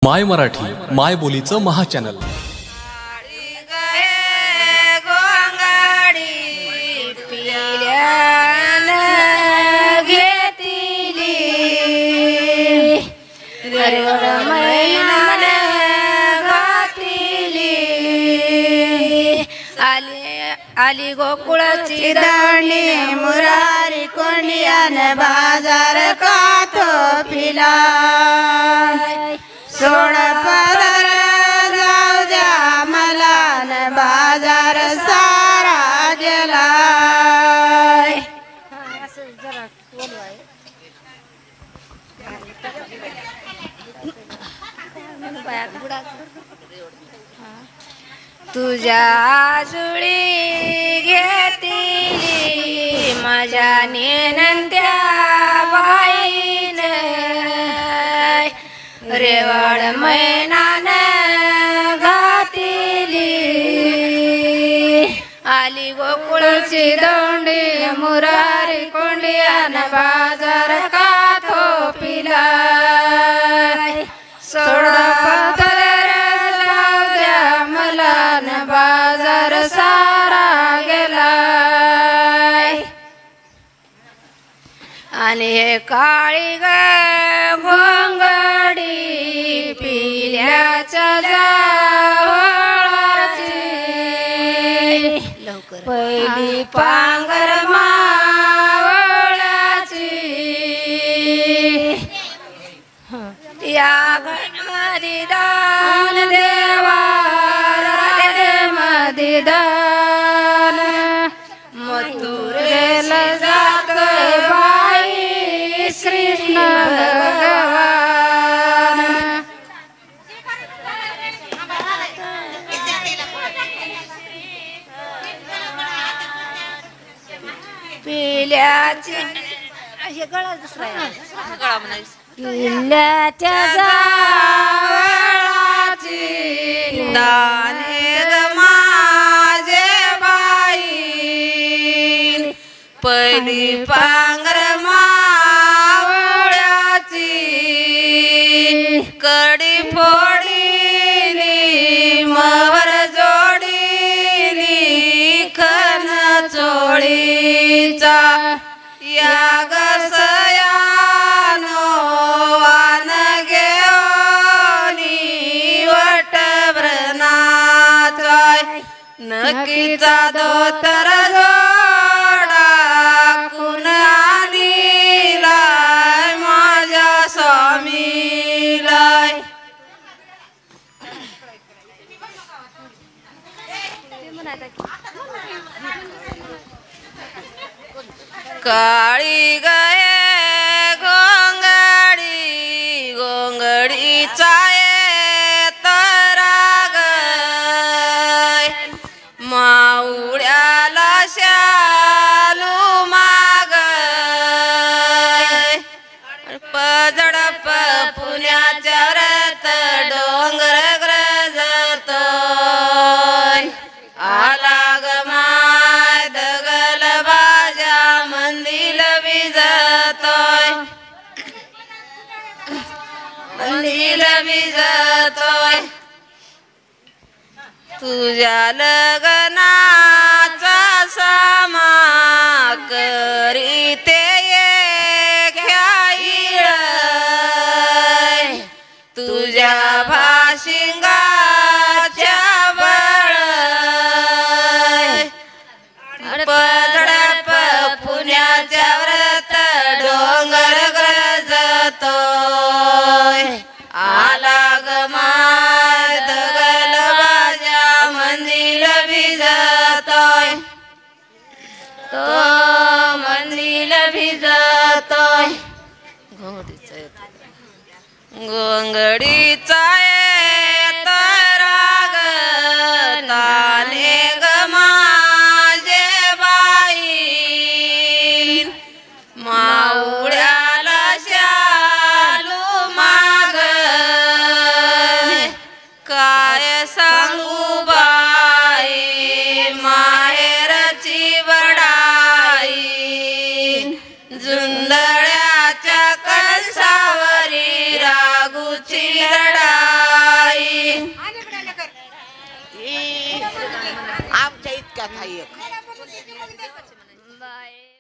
माय मराठी माय बोलीचं महाचॅनल। आली गोकुळाची दाणी मुरारी कोंडियान बाजार काथो पिला सोड पदर जाऊ द्या मला न बाजार सारा गेला। तुझ्या आजुळी घेतली माझ्या नेनंत्या बाईन रेवाड मैनान घातली आली गोकुळाची दोंडी मुरारी कोंडियान बाजार काथो पिला सोड बाजार सारा गेलाय। आणि हे काळी ग घोंगडी पिल्याच्या जावळाची पहिली पांगर मावळाची या गणमधी दान देवा दान मथुरेला जातोय बाई कृष्ण भगवान। पिल्याची गळा दुसरा गळा म्हणायचं पिल्याच्या जावळाची दाने पहिली पांगर मावळाची कडी फोडीली मवर जोडीली खन चोळीचा या गसयानो वान घेऊनी वट व्रणाचा नकीचा धोतर काळी गये घोंगडी घोंगडी चाये तराग मावळ्याला शालू माग पजडप पुण्याच्या रथ डोंगर ग्रजतो आला ग माय दगल बाजा मंदिर विजतोय मंदिर विजतोय तुझ्या लग्नाचा सामा करीते ख्याईळ तुझ्या भाशिंगाच्या बळ पदडप पुण्याच्या व्रत डोंगर गरजतोय आला ग माय दगल बाजा मंदिर भिजतोय तो मंदिर भिजतोय घोंगडीचा येत राग ताने ग माझे बाई मावळ्याला शालू माग काय सांगू बाई माहेरची बडाई जुंदळ्याच्या कणसावरी रागूची आमच्या इतक्यात आहे एक. बाय